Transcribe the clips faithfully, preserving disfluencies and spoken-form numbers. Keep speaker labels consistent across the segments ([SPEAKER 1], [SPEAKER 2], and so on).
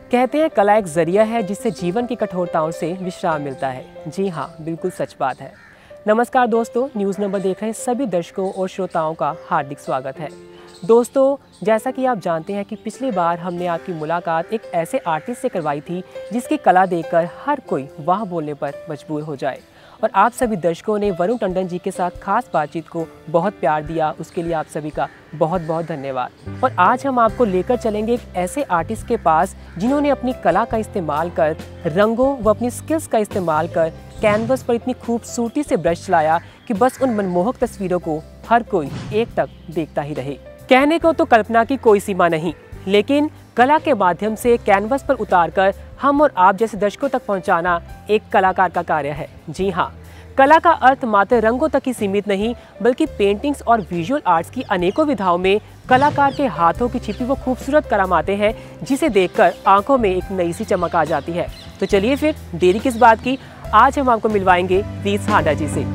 [SPEAKER 1] कहते हैं कला एक जरिया है जिससे जीवन की कठोरताओं से विश्राम मिलता है। जी हाँ, बिल्कुल सच बात है। नमस्कार दोस्तों, न्यूज़ नंबर देख रहे सभी दर्शकों और श्रोताओं का हार्दिक स्वागत है। दोस्तों, जैसा कि आप जानते हैं कि पिछली बार हमने आपकी मुलाकात एक ऐसे आर्टिस्ट से करवाई थी जिसकी कला देखकर हर कोई वाह बोलने पर मजबूर हो जाए, और आप सभी दर्शकों ने वरुण टंडन जी के साथ खास बातचीत को बहुत प्यार दिया। उसके लिए आप सभी का बहुत बहुत धन्यवाद। और आज हम आपको लेकर चलेंगे एक ऐसे आर्टिस्ट के पास जिन्होंने अपनी कला का इस्तेमाल कर, रंगों व अपनी स्किल्स का इस्तेमाल कर कैनवस पर इतनी खूबसूरती से ब्रश चलाया कि बस उन मनमोहक तस्वीरों को हर कोई एक तक देखता ही रहे। कहने को तो कल्पना की कोई सीमा नहीं, लेकिन कला के माध्यम से कैनवस पर उतारकर हम और आप जैसे दर्शकों तक पहुंचाना एक कलाकार का कार्य है। जी हाँ, कला का अर्थ मात्र रंगों तक ही सीमित नहीं, बल्कि पेंटिंग्स और विजुअल आर्ट्स की अनेकों विधाओं में कलाकार के हाथों की छिपी वो खूबसूरत करामातें हैं जिसे देखकर आंखों में एक नई सी चमक आ जाती है। तो चलिए फिर देरी किस बात की, आज हम आपको मिलवाएंगे रीस हांडा जी से।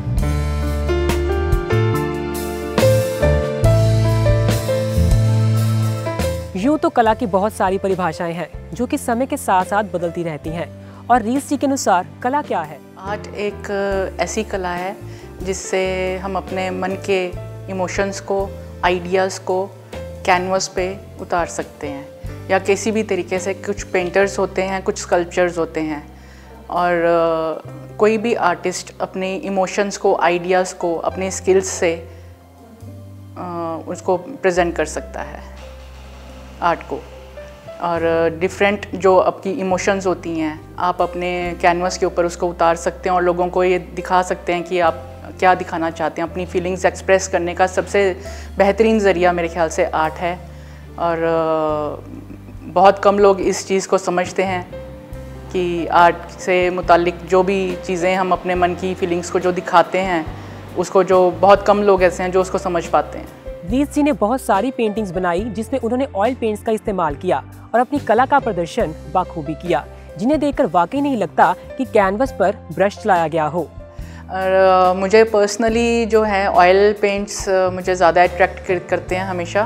[SPEAKER 1] यूँ तो कला की बहुत सारी परिभाषाएं हैं जो कि समय के साथ साथ बदलती रहती हैं, और रीस जी के अनुसार कला क्या है?
[SPEAKER 2] आर्ट एक ऐसी कला है जिससे हम अपने मन के इमोशंस को, आइडियाज़ को कैनवस पे उतार सकते हैं, या किसी भी तरीके से। कुछ पेंटर्स होते हैं, कुछ स्कल्पचर्स होते हैं, और uh, कोई भी आर्टिस्ट अपने इमोशंस को, आइडियाज़ को अपने स्किल्स से uh, उसको प्रेजेंट कर सकता है आर्ट को। और डिफरेंट जो आपकी इमोशंस होती हैं आप अपने कैनवस के ऊपर उसको उतार सकते हैं और लोगों को ये दिखा सकते हैं कि आप क्या दिखाना चाहते हैं। अपनी फीलिंग्स एक्सप्रेस करने का सबसे बेहतरीन ज़रिया मेरे ख्याल से आर्ट है, और बहुत कम लोग इस चीज़ को समझते हैं कि आर्ट से मुतालिक जो भी चीज़ें हम अपने मन की फीलिंग्स को जो दिखाते हैं उसको, जो बहुत कम लोग ऐसे हैं जो उसको समझ पाते हैं।
[SPEAKER 1] रीस जी ने बहुत सारी पेंटिंग्स बनाई जिसमें उन्होंने ऑयल पेंट्स का इस्तेमाल किया और अपनी कला का प्रदर्शन बाखूबी किया, जिन्हें देखकर वाकई नहीं लगता कि कैनवस पर ब्रश चलाया गया हो।
[SPEAKER 2] और मुझे पर्सनली जो है ऑयल पेंट्स मुझे ज़्यादा अट्रैक्ट करते हैं हमेशा।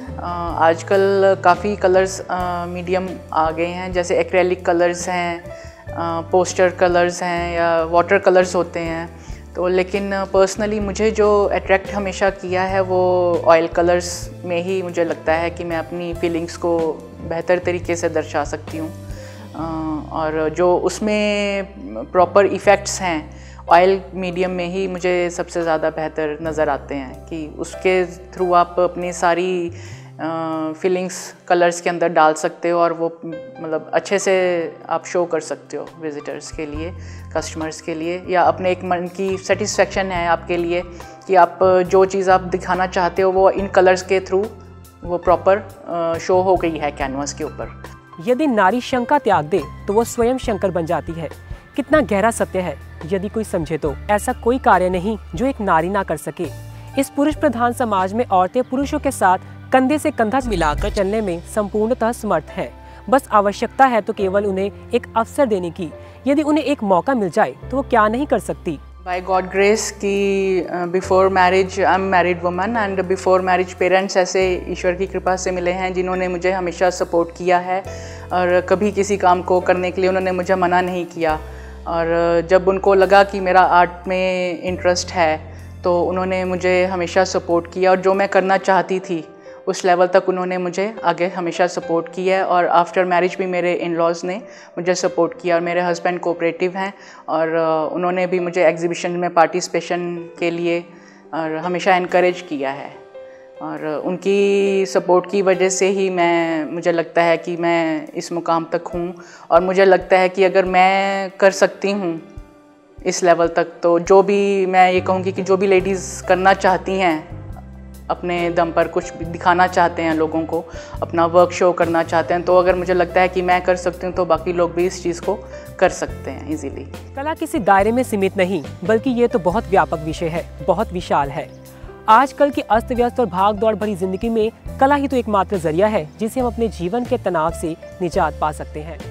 [SPEAKER 2] आजकल काफ़ी कलर्स मीडियम आ गए हैं, जैसे एक्रेलिक कलर्स हैं, पोस्टर कलर्स हैं, या वाटर कलर्स होते हैं। तो लेकिन पर्सनली मुझे जो अट्रैक्ट हमेशा किया है वो ऑयल कलर्स में ही मुझे लगता है कि मैं अपनी फीलिंग्स को बेहतर तरीके से दर्शा सकती हूँ, और जो उसमें प्रॉपर इफ़ेक्ट्स हैं ऑयल मीडियम में ही मुझे सबसे ज़्यादा बेहतर नज़र आते हैं, कि उसके थ्रू आप अपनी सारी फीलिंग्स कलर्स के अंदर डाल सकते हो और वो मतलब अच्छे से आप शो कर सकते हो विजिटर्स के लिए, कस्टमर्स के लिए, या अपने एक मन की सेटिस्फेक्शन है आपके लिए कि आप जो चीज़ आप दिखाना चाहते हो वो इन कलर्स के थ्रू वो प्रॉपर शो हो गई है कैनवस के ऊपर।
[SPEAKER 1] यदि नारी शंका त्याग दे तो वो स्वयं शंकर बन जाती है। कितना गहरा सत्य है यदि कोई समझे तो। ऐसा कोई कार्य नहीं जो एक नारी ना कर सके। इस पुरुष प्रधान समाज में औरतें पुरुषों के साथ कंधे से कंधा मिलाकर चलने में संपूर्णतः समर्थ हैं। बस आवश्यकता है तो केवल उन्हें एक अवसर देने की। यदि उन्हें एक मौका मिल जाए तो वो क्या नहीं कर सकती।
[SPEAKER 2] बाय गॉड ग्रेस की before marriage I am married woman, and before marriage parents ऐसे ईश्वर की कृपा से मिले हैं जिन्होंने मुझे हमेशा सपोर्ट किया है, और कभी किसी काम को करने के लिए उन्होंने मुझे मना नहीं किया। और जब उनको लगा कि मेरा आर्ट में इंटरेस्ट है तो उन्होंने मुझे हमेशा सपोर्ट किया, और जो मैं करना चाहती थी उस लेवल तक उन्होंने मुझे आगे हमेशा सपोर्ट किया है। और आफ्टर मैरिज भी मेरे इन लॉज ने मुझे सपोर्ट किया, और मेरे हस्बैंड कोऑपरेटिव हैं, और उन्होंने भी मुझे एग्जीबिशन में पार्टिसिपेशन के लिए और हमेशा इनकरेज किया है। और उनकी सपोर्ट की वजह से ही मैं मुझे लगता है कि मैं इस मुकाम तक हूँ, और मुझे लगता है कि अगर मैं कर सकती हूँ इस लेवल तक, तो जो भी मैं ये कहूँगी कि जो भी लेडीज़ करना चाहती हैं, अपने दम पर कुछ दिखाना चाहते हैं लोगों को, अपना वर्क शो करना चाहते हैं, तो अगर मुझे लगता है कि मैं कर सकती हूँ तो बाकी लोग भी इस चीज़ को कर सकते हैं इजीली।
[SPEAKER 1] कला किसी दायरे में सीमित नहीं, बल्कि ये तो बहुत व्यापक विषय है, बहुत विशाल है। आजकल की अस्त व्यस्त और भाग दौड़ भरी जिंदगी में कला ही तो एकमात्र जरिया है जिससे हम अपने जीवन के तनाव से निजात पा सकते हैं।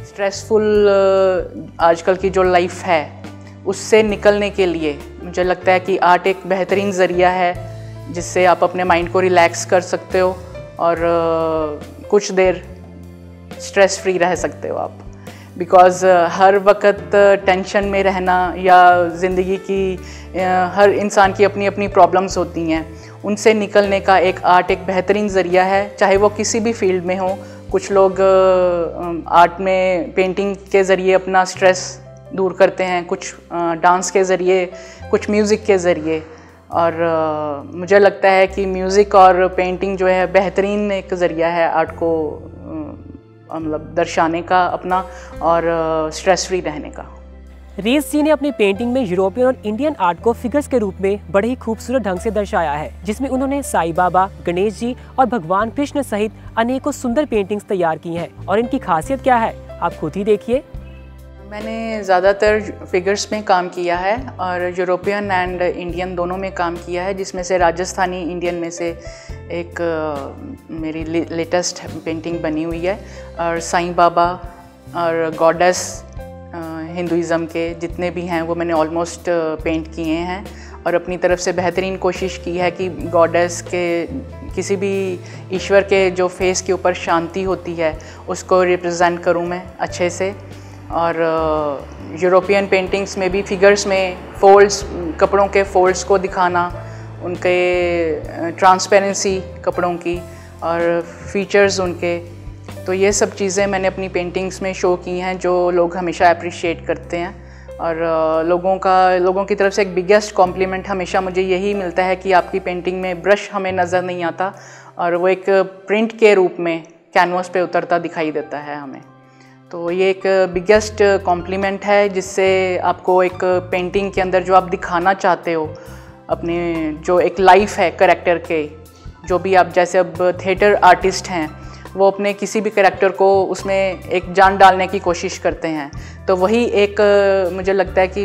[SPEAKER 2] स्ट्रेसफुल आजकल की जो लाइफ है उससे निकलने के लिए मुझे लगता है कि आर्ट एक बेहतरीन ज़रिया है जिससे आप अपने माइंड को रिलैक्स कर सकते हो, और uh, कुछ देर स्ट्रेस फ्री रह सकते हो आप, बिकॉज़ हर वक्त टेंशन में रहना या ज़िंदगी की uh, हर इंसान की अपनी अपनी प्रॉब्लम्स होती हैं, उनसे निकलने का एक आर्ट एक बेहतरीन ज़रिया है, चाहे वो किसी भी फील्ड में हो। कुछ लोग आर्ट में पेंटिंग के ज़रिए अपना स्ट्रेस दूर करते हैं, कुछ डांस के ज़रिए, कुछ म्यूज़िक के ज़रिए, और uh, मुझे लगता है कि म्यूज़िक और पेंटिंग जो है बेहतरीन एक ज़रिया है आर्ट को uh, मतलब दर्शाने का अपना और स्ट्रेस uh, फ्री रहने का।
[SPEAKER 1] रीस जी ने अपनी पेंटिंग में यूरोपियन और इंडियन आर्ट को फिगर्स के रूप में बड़े ही खूबसूरत ढंग से दर्शाया है, जिसमें उन्होंने साईं बाबा, गणेश जी और भगवान कृष्ण सहित अनेकों सुंदर पेंटिंग्स तैयार की हैं। और इनकी खासियत क्या है, आप खुद ही देखिए।
[SPEAKER 2] मैंने ज़्यादातर फिगर्स में काम किया है और यूरोपियन एंड इंडियन दोनों में काम किया है, जिसमें से राजस्थानी इंडियन में से एक uh, मेरी लेटेस्ट पेंटिंग बनी हुई है। और साईं बाबा और गॉडेस हिंदुइज़म के जितने भी हैं वो मैंने ऑलमोस्ट पेंट किए हैं और अपनी तरफ से बेहतरीन कोशिश की है कि गॉडेस के किसी भी ईश्वर के जो फेस के ऊपर शांति होती है उसको रिप्रेजेंट करूं मैं अच्छे से। और यूरोपियन uh, पेंटिंग्स में भी फिगर्स में फोल्ड्स, कपड़ों के फोल्ड्स को दिखाना, उनके ट्रांसपेरेंसी uh, कपड़ों की और फीचर्स उनके, तो ये सब चीज़ें मैंने अपनी पेंटिंग्स में शो की हैं जो लोग हमेशा अप्रिशिएट करते हैं। और uh, लोगों का लोगों की तरफ से एक बिगेस्ट कॉम्प्लीमेंट हमेशा मुझे यही मिलता है कि आपकी पेंटिंग में ब्रश हमें नज़र नहीं आता और वो एक प्रिंट के रूप में कैनवास पे उतरता दिखाई देता है हमें। तो ये एक बिगेस्ट कॉम्प्लीमेंट है, जिससे आपको एक पेंटिंग के अंदर जो आप दिखाना चाहते हो, अपने जो एक लाइफ है कैरेक्टर के, जो भी आप जैसे अब थिएटर आर्टिस्ट हैं वो अपने किसी भी कैरेक्टर को उसमें एक जान डालने की कोशिश करते हैं, तो वही एक मुझे लगता है कि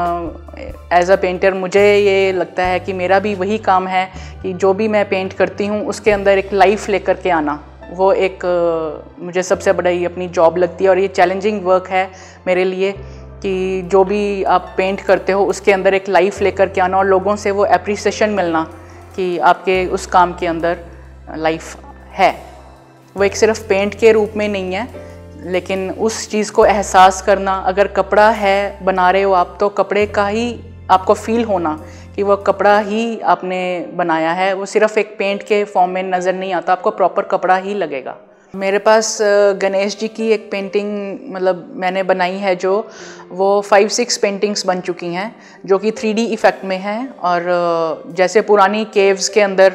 [SPEAKER 2] एज अ पेंटर मुझे ये लगता है कि मेरा भी वही काम है कि जो भी मैं पेंट करती हूँ उसके अंदर एक लाइफ लेकर के आना, वो एक मुझे सबसे बड़ी अपनी जॉब लगती है। और ये चैलेंजिंग वर्क है मेरे लिए कि जो भी आप पेंट करते हो उसके अंदर एक लाइफ लेकर के आना और लोगों से वो एप्रिसिएशन मिलना कि आपके उस काम के अंदर लाइफ है। वो एक सिर्फ पेंट के रूप में नहीं है, लेकिन उस चीज़ को एहसास करना, अगर कपड़ा है बना रहे हो आप तो कपड़े का ही आपको फील होना कि वो कपड़ा ही आपने बनाया है, वो सिर्फ एक पेंट के फॉर्म में नज़र नहीं आता, आपको प्रॉपर कपड़ा ही लगेगा। मेरे पास गणेश जी की एक पेंटिंग मतलब मैंने बनाई है जो वो फाइव सिक्स पेंटिंग्स बन चुकी हैं जो कि थ्री डी इफ़ेक्ट में हैं। और जैसे पुरानी केव्स के अंदर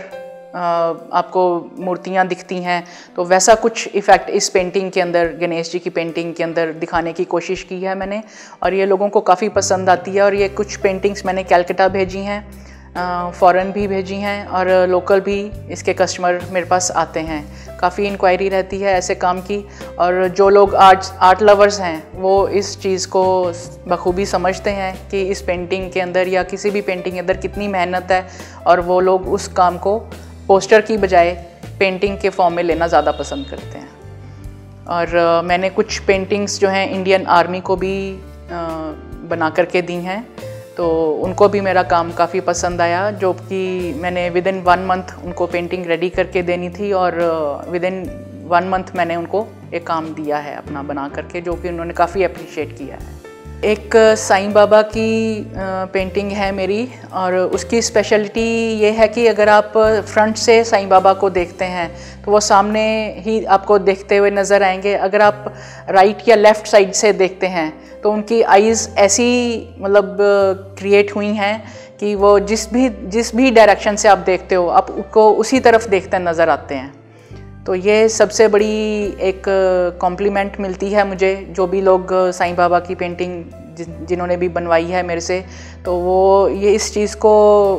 [SPEAKER 2] आपको मूर्तियाँ दिखती हैं तो वैसा कुछ इफ़ेक्ट इस पेंटिंग के अंदर, गणेश जी की पेंटिंग के अंदर दिखाने की कोशिश की है मैंने, और ये लोगों को काफ़ी पसंद आती है। और ये कुछ पेंटिंग्स मैंने कैलकाटा भेजी हैं, फ़ॉरेन भी भेजी हैं और लोकल भी इसके कस्टमर मेरे पास आते हैं। काफ़ी इंक्वायरी रहती है ऐसे काम की, और जो लोग आर्ट आर्ट लवर्स हैं वो इस चीज़ को बखूबी समझते हैं कि इस पेंटिंग के अंदर या किसी भी पेंटिंग के अंदर कितनी मेहनत है, और वो लोग उस काम को पोस्टर की बजाय पेंटिंग के फॉर्म में लेना ज़्यादा पसंद करते हैं। और uh, मैंने कुछ पेंटिंग्स जो हैं इंडियन आर्मी को भी uh, बना करके दी हैं, तो उनको भी मेरा काम काफ़ी पसंद आया, जो कि मैंने विद इन वन मंथ उनको पेंटिंग रेडी करके देनी थी और विद इन वन मंथ मैंने उनको एक काम दिया है अपना बना करके, जो कि उन्होंने काफ़ी अप्रिशिएट किया है। एक साईं बाबा की पेंटिंग है मेरी, और उसकी स्पेशलिटी ये है कि अगर आप फ्रंट से साईं बाबा को देखते हैं तो वो सामने ही आपको देखते हुए नज़र आएंगे। अगर आप राइट या लेफ़्ट साइड से देखते हैं तो उनकी आइज़ ऐसी मतलब क्रिएट हुई हैं कि वो जिस भी जिस भी डायरेक्शन से आप देखते हो आप उसको उसी तरफ देखते नज़र आते हैं। तो ये सबसे बड़ी एक कॉम्प्लीमेंट मिलती है मुझे, जो भी लोग साईं बाबा की पेंटिंग जिन्होंने भी बनवाई है मेरे से, तो वो ये इस चीज़ को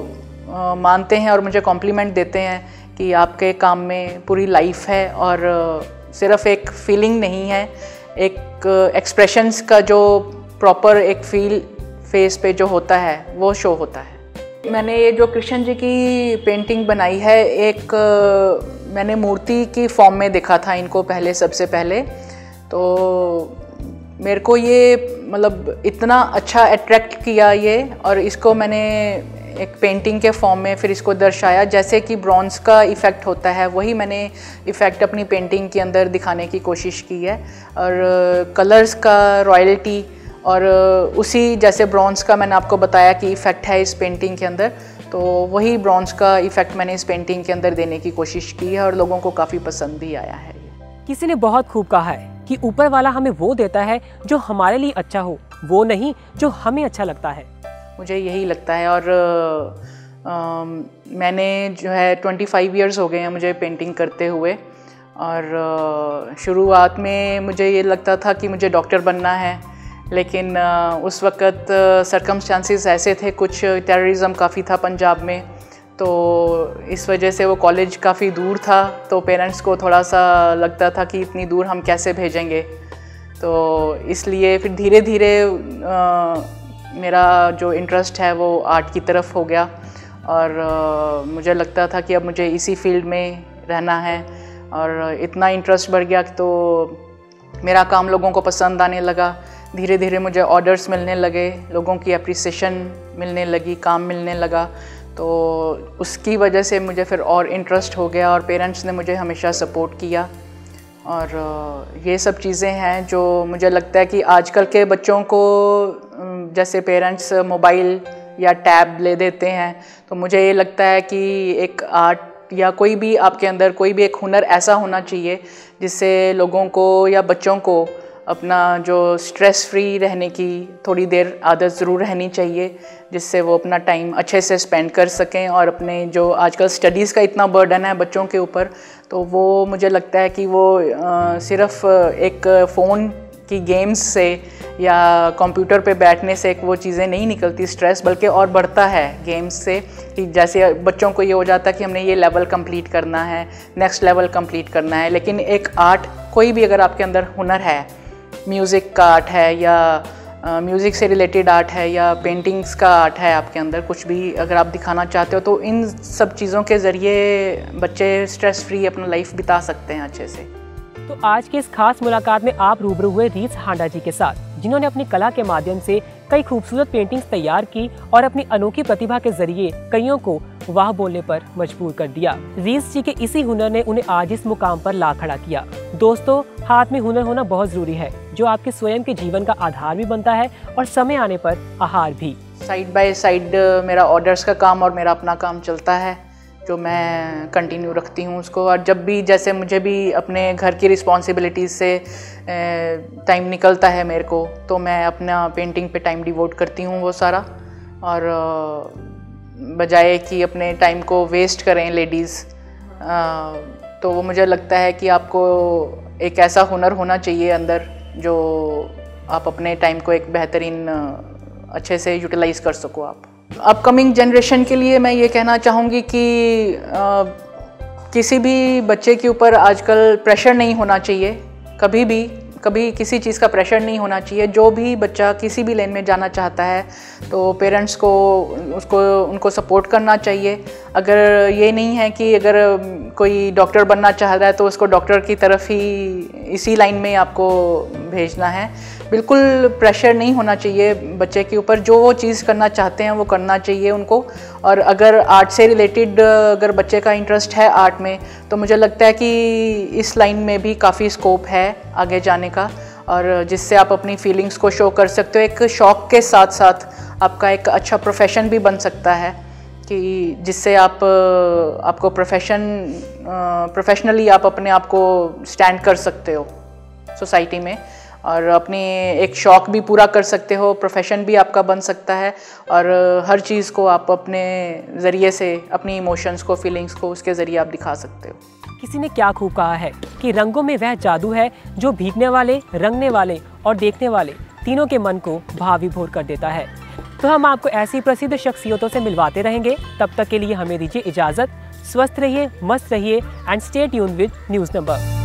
[SPEAKER 2] मानते हैं और मुझे कॉम्प्लीमेंट देते हैं कि आपके काम में पूरी लाइफ है और सिर्फ एक फीलिंग नहीं है, एक एक्सप्रेशंस का जो प्रॉपर एक फील फेस पे जो होता है वो शो होता है। मैंने ये जो कृष्ण जी की पेंटिंग बनाई है, एक मैंने मूर्ति की फॉर्म में देखा था इनको पहले, सबसे पहले तो मेरे को ये मतलब इतना अच्छा अट्रैक्ट किया ये, और इसको मैंने एक पेंटिंग के फॉर्म में फिर इसको दर्शाया। जैसे कि ब्रॉन्ज़ का इफ़ेक्ट होता है वही मैंने इफ़ेक्ट अपनी पेंटिंग के अंदर दिखाने की कोशिश की है। और कलर्स का रॉयल्टी और उसी जैसे ब्रॉन्ज़ का मैंने आपको बताया कि इफ़ेक्ट है इस पेंटिंग के अंदर, तो वही ब्रॉन्ज़ का इफ़ेक्ट मैंने इस पेंटिंग के अंदर देने की कोशिश की है और लोगों को काफ़ी पसंद भी आया है।
[SPEAKER 1] किसी ने बहुत खूब कहा है कि ऊपर वाला हमें वो देता है जो हमारे लिए अच्छा हो, वो नहीं जो हमें अच्छा लगता है।
[SPEAKER 2] मुझे यही लगता है। और आ, आ, मैंने जो है पच्चीस इयर्स हो गए हैं मुझे पेंटिंग करते हुए। और शुरुआत में मुझे ये लगता था कि मुझे डॉक्टर बनना है, लेकिन आ, उस वक़्त सरकमस्टांसेस ऐसे थे, कुछ टेररिज्म काफ़ी था पंजाब में, तो इस वजह से वो कॉलेज काफ़ी दूर था, तो पेरेंट्स को थोड़ा सा लगता था कि इतनी दूर हम कैसे भेजेंगे। तो इसलिए फिर धीरे धीरे मेरा जो इंटरेस्ट है वो आर्ट की तरफ हो गया और आ, मुझे लगता था कि अब मुझे इसी फील्ड में रहना है। और इतना इंटरेस्ट बढ़ गया तो मेरा काम लोगों को पसंद आने लगा। धीरे धीरे मुझे ऑर्डर्स मिलने लगे, लोगों की अप्रिसिएशन मिलने लगी, काम मिलने लगा, तो उसकी वजह से मुझे फिर और इंटरेस्ट हो गया और पेरेंट्स ने मुझे हमेशा सपोर्ट किया। और ये सब चीज़ें हैं जो मुझे लगता है कि आजकल के बच्चों को जैसे पेरेंट्स मोबाइल या टैब ले देते हैं, तो मुझे ये लगता है कि एक आर्ट या कोई भी आपके अंदर कोई भी एक हुनर ऐसा होना चाहिए जिससे लोगों को या बच्चों को अपना जो स्ट्रेस फ्री रहने की थोड़ी देर आदत ज़रूर रहनी चाहिए, जिससे वो अपना टाइम अच्छे से स्पेंड कर सकें। और अपने जो आजकल स्टडीज़ का इतना बर्डन है बच्चों के ऊपर, तो वो मुझे लगता है कि वो आ, सिर्फ एक फ़ोन की गेम्स से या कंप्यूटर पे बैठने से एक वो चीज़ें नहीं निकलती स्ट्रेस, बल्कि और बढ़ता है गेम्स से। कि जैसे बच्चों को ये हो जाता है कि हमने ये लेवल कंप्लीट करना है, नेक्स्ट लेवल कंप्लीट करना है, लेकिन एक आर्ट कोई भी अगर आपके अंदर हुनर है, म्यूज़िक का आर्ट है या म्यूज़िक से रिलेटेड आर्ट है या पेंटिंग्स का आर्ट है, आपके अंदर कुछ भी अगर आप दिखाना चाहते हो, तो इन सब चीज़ों के ज़रिए बच्चे स्ट्रेस फ्री अपना लाइफ बिता सकते हैं अच्छे से।
[SPEAKER 1] तो आज की इस खास मुलाकात में आप रूबरू हुए रीस हांडा जी के साथ, जिन्होंने अपनी कला के माध्यम से कई खूबसूरत पेंटिंग्स तैयार की और अपनी अनोखी प्रतिभा के जरिए कईयों को वाह बोलने पर मजबूर कर दिया। रीस जी के इसी हुनर ने उन्हें आज इस मुकाम पर ला खड़ा किया। दोस्तों, हाथ में हुनर होना बहुत जरूरी है, जो आपके स्वयं के जीवन का आधार भी बनता है और समय आने पर आहार भी।
[SPEAKER 2] साइड बाय साइड मेरा ऑर्डर्स का काम और मेरा अपना काम चलता है, जो मैं कंटिन्यू रखती हूँ उसको। और जब भी जैसे मुझे भी अपने घर की रिस्पॉन्सिबिलिटीज़ से टाइम निकलता है मेरे को, तो मैं अपना पेंटिंग पे टाइम डिवोट करती हूँ वो सारा। और बजाय कि अपने टाइम को वेस्ट करें लेडीज़, तो वो मुझे लगता है कि आपको एक ऐसा हुनर होना चाहिए अंदर जो आप अपने टाइम को एक बेहतरीन अच्छे से यूटिलाइज़ कर सको आप। अपकमिंग जनरेशन के लिए मैं ये कहना चाहूँगी कि आ, किसी भी बच्चे के ऊपर आजकल प्रेशर नहीं होना चाहिए, कभी भी कभी किसी चीज़ का प्रेशर नहीं होना चाहिए। जो भी बच्चा किसी भी लाइन में जाना चाहता है तो पेरेंट्स को उसको उनको सपोर्ट करना चाहिए। अगर ये नहीं है कि अगर कोई डॉक्टर बनना चाह रहा है तो उसको डॉक्टर की तरफ ही इसी लाइन में आपको भेजना है। बिल्कुल प्रेशर नहीं होना चाहिए बच्चे के ऊपर, जो वो चीज़ करना चाहते हैं वो करना चाहिए उनको। और अगर आर्ट से रिलेटेड अगर बच्चे का इंटरेस्ट है आर्ट में, तो मुझे लगता है कि इस लाइन में भी काफ़ी स्कोप है आगे जाने का, और जिससे आप अपनी फीलिंग्स को शो कर सकते हो। एक शौक़ के साथ साथ आपका एक अच्छा प्रोफेशन भी बन सकता है, कि जिससे आप आपको प्रोफेशन प्रोफेशनली आप अपने आप को स्टैंड कर सकते हो सोसाइटी में, और अपनी एक शौक़ भी पूरा कर सकते हो, प्रोफेशन भी आपका बन सकता है। और हर चीज़ को आप अपने ज़रिए से, अपनी इमोशंस को, फीलिंग्स को उसके ज़रिए आप दिखा सकते हो।
[SPEAKER 1] किसी ने क्या खूब कहा है कि रंगों में वह जादू है जो भीगने वाले, रंगने वाले और देखने वाले तीनों के मन को भाव विभोर कर देता है। तो हम आपको ऐसी प्रसिद्ध शख्सियतों से मिलवाते रहेंगे। तब तक के लिए हमें दीजिए इजाज़त। स्वस्थ रहिए, मस्त रहिए and stay tuned with news number.